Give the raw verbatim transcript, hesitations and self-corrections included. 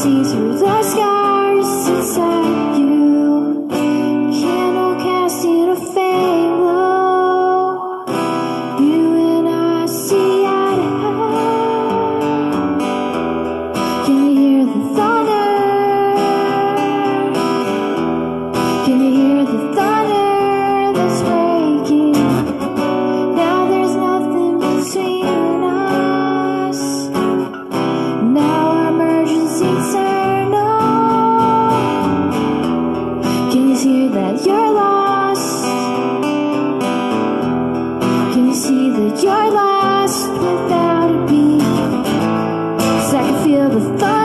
see through the scars inside you. Candle casting a faint glow. You and I see eye to eye. Can you hear the thunder? Can you hear the thunder that's breaking? Now there's nothing between us. Now our emergency eternal. Can you hear that you're lost? Can you see that you're lost without a beat? 'Cause I can feel the thunder.